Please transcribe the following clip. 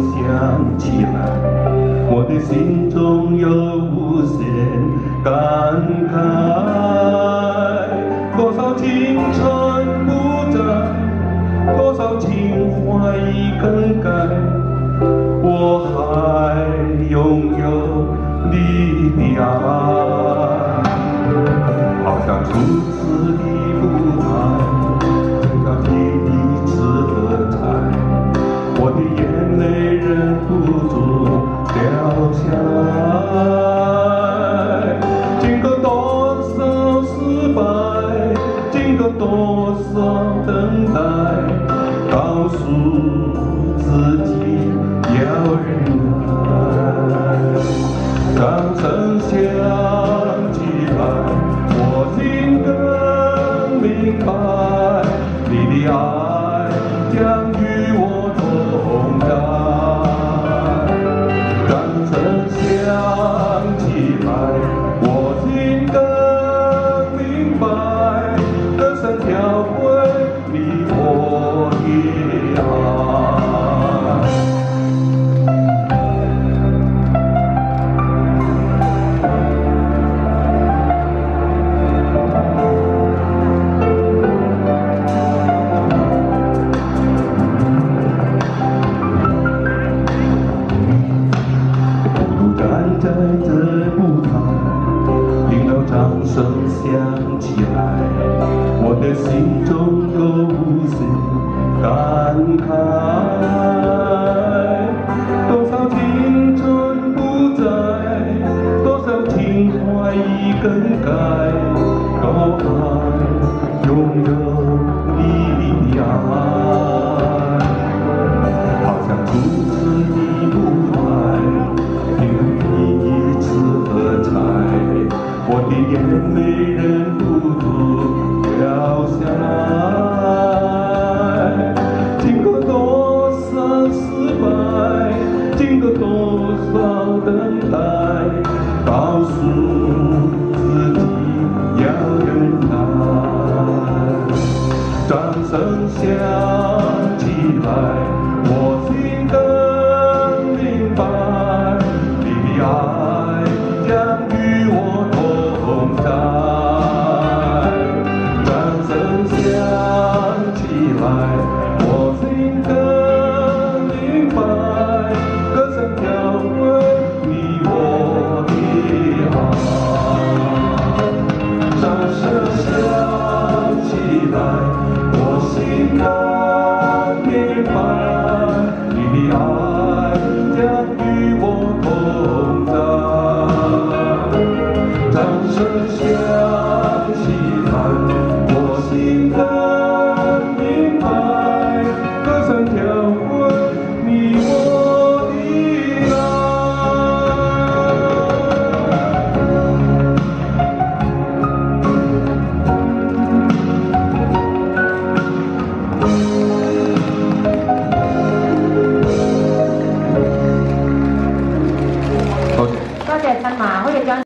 想起来，我的心中有无限感慨。多少青春不在，多少情怀已更改，我还拥有你的爱，好像初次的舞台，要第一次喝彩，我的眼泪忍不住掉下来。经过多少失败，经过多少等待，告诉自己要忍耐。当真相起来，我心更明白，你的爱将与我同在。当真相起来，我心更明白，歌声调回你我的爱。站在这舞台，听到掌声响起来，